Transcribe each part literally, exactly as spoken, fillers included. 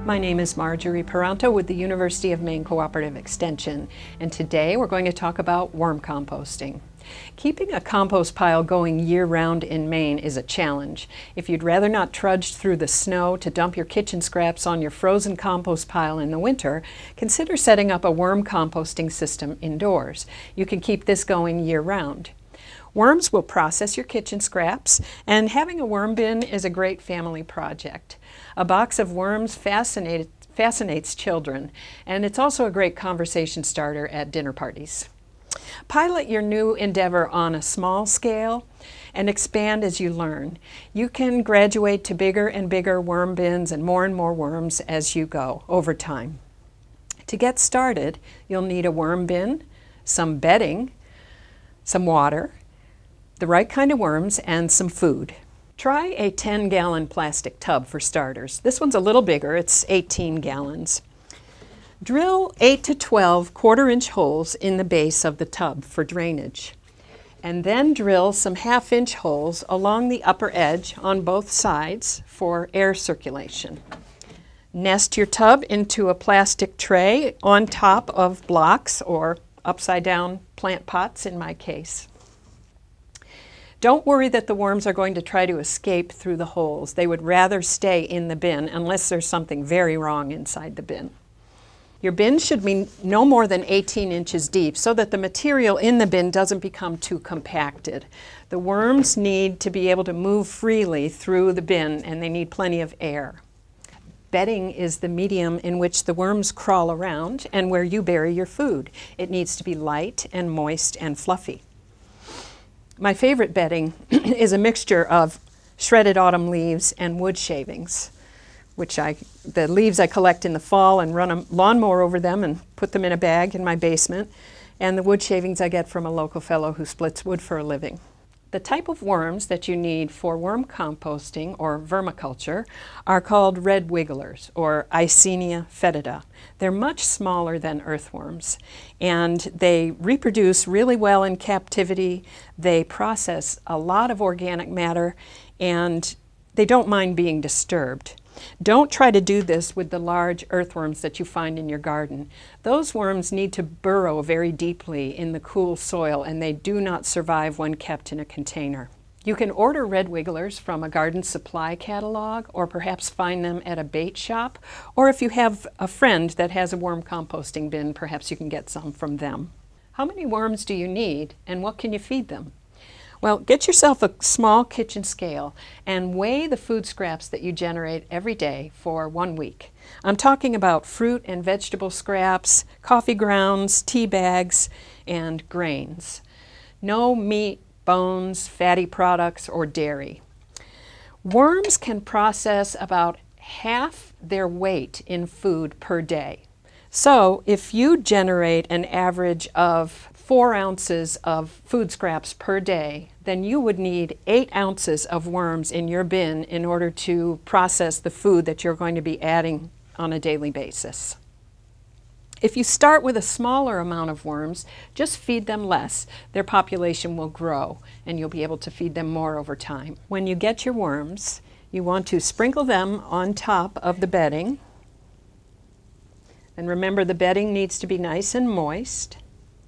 My name is Marjorie Peronto with the University of Maine Cooperative Extension, and today we're going to talk about worm composting. Keeping a compost pile going year-round in Maine is a challenge. If you'd rather not trudge through the snow to dump your kitchen scraps on your frozen compost pile in the winter, consider setting up a worm composting system indoors. You can keep this going year-round. Worms will process your kitchen scraps, and having a worm bin is a great family project. A box of worms fascinated, fascinates children, and it's also a great conversation starter at dinner parties. Pilot your new endeavor on a small scale and expand as you learn. You can graduate to bigger and bigger worm bins and more and more worms as you go over time. To get started, you'll need a worm bin, some bedding, some water, the right kind of worms, and some food. Try a ten gallon plastic tub for starters. This one's a little bigger, it's eighteen gallons. Drill eight to twelve quarter inch holes in the base of the tub for drainage. And then drill some half inch holes along the upper edge on both sides for air circulation. Nest your tub into a plastic tray on top of blocks or upside down plant pots in my case. Don't worry that the worms are going to try to escape through the holes. They would rather stay in the bin unless there's something very wrong inside the bin. Your bin should be no more than eighteen inches deep so that the material in the bin doesn't become too compacted. The worms need to be able to move freely through the bin, and they need plenty of air. Bedding is the medium in which the worms crawl around and where you bury your food. It needs to be light and moist and fluffy. My favorite bedding is a mixture of shredded autumn leaves and wood shavings, which I, the leaves I collect in the fall and run a lawnmower over them and put them in a bag in my basement, and the wood shavings I get from a local fellow who splits wood for a living. The type of worms that you need for worm composting or vermiculture are called red wigglers or Eisenia fetida. They're much smaller than earthworms, and they reproduce really well in captivity. They process a lot of organic matter, and they don't mind being disturbed. Don't try to do this with the large earthworms that you find in your garden. Those worms need to burrow very deeply in the cool soil, and they do not survive when kept in a container. You can order red wigglers from a garden supply catalog, or perhaps find them at a bait shop, or if you have a friend that has a worm composting bin, perhaps you can get some from them. How many worms do you need, and what can you feed them? Well, get yourself a small kitchen scale and weigh the food scraps that you generate every day for one week. I'm talking about fruit and vegetable scraps, coffee grounds, tea bags, and grains. No meat, bones, fatty products, or dairy. Worms can process about half their weight in food per day. So if you generate an average of four ounces of food scraps per day, then you would need eight ounces of worms in your bin in order to process the food that you're going to be adding on a daily basis. If you start with a smaller amount of worms, just feed them less. Their population will grow, and you'll be able to feed them more over time. When you get your worms, you want to sprinkle them on top of the bedding. And remember, the bedding needs to be nice and moist.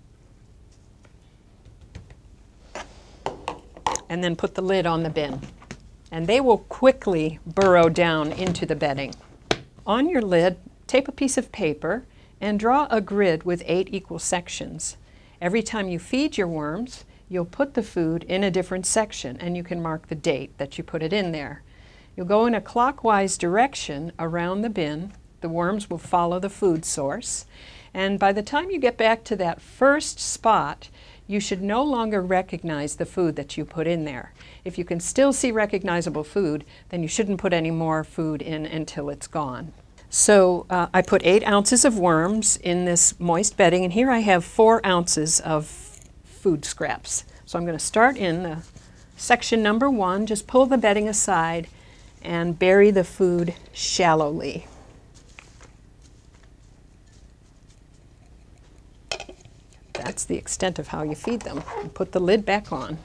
And then put the lid on the bin. And they will quickly burrow down into the bedding. On your lid, tape a piece of paper and draw a grid with eight equal sections. Every time you feed your worms, you'll put the food in a different section, and you can mark the date that you put it in there. You'll go in a clockwise direction around the bin. The worms will follow the food source. And by the time you get back to that first spot, you should no longer recognize the food that you put in there. If you can still see recognizable food, then you shouldn't put any more food in until it's gone. So uh, I put eight ounces of worms in this moist bedding, and here I have four ounces of food scraps. So I'm going to start in the section number one, just pull the bedding aside and bury the food shallowly. That's the extent of how you feed them. And put the lid back on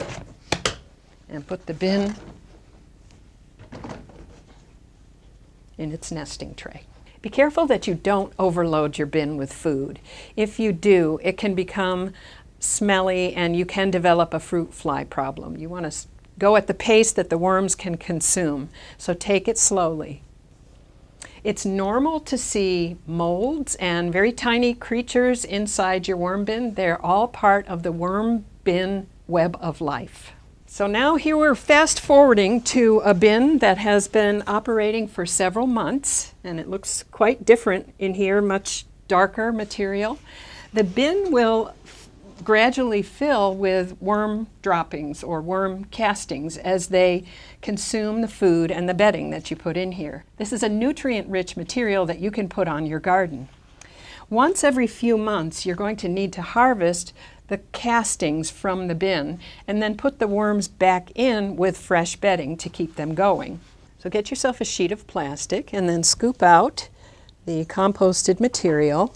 and put the bin in its nesting tray. Be careful that you don't overload your bin with food. If you do, it can become smelly and you can develop a fruit fly problem. You want to go at the pace that the worms can consume, so take it slowly. It's normal to see molds and very tiny creatures inside your worm bin. They're all part of the worm bin web of life. So now here we're fast forwarding to a bin that has been operating for several months, and it looks quite different in here, much darker material. The bin will gradually fill with worm droppings or worm castings as they consume the food and the bedding that you put in here. This is a nutrient-rich material that you can put on your garden. Once every few months, you're going to need to harvest the castings from the bin and then put the worms back in with fresh bedding to keep them going. So get yourself a sheet of plastic and then scoop out the composted material.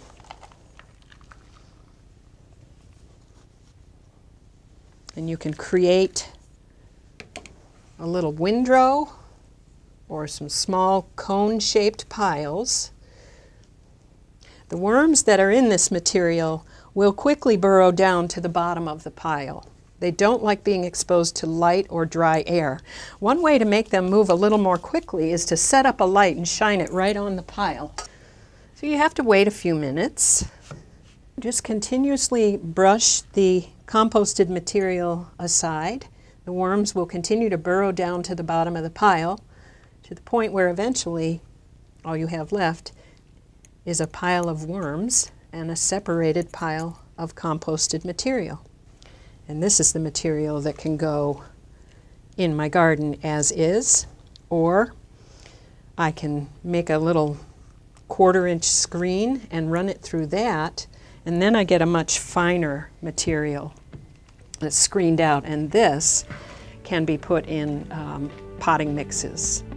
And you can create a little windrow or some small cone-shaped piles. The worms that are in this material will quickly burrow down to the bottom of the pile. They don't like being exposed to light or dry air. One way to make them move a little more quickly is to set up a light and shine it right on the pile. So you have to wait a few minutes. Just continuously brush the composted material aside. The worms will continue to burrow down to the bottom of the pile to the point where eventually all you have left is a pile of worms and a separated pile of composted material. And this is the material that can go in my garden as is, or I can make a little quarter inch screen and run it through that, and then I get a much finer material that's screened out, and this can be put in um, potting mixes.